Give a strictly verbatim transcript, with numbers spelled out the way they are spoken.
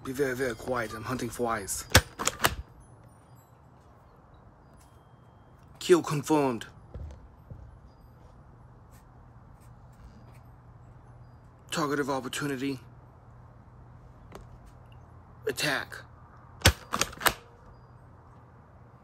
Be very, very quiet. I'm hunting flies. Kill confirmed. Target of opportunity. Attack.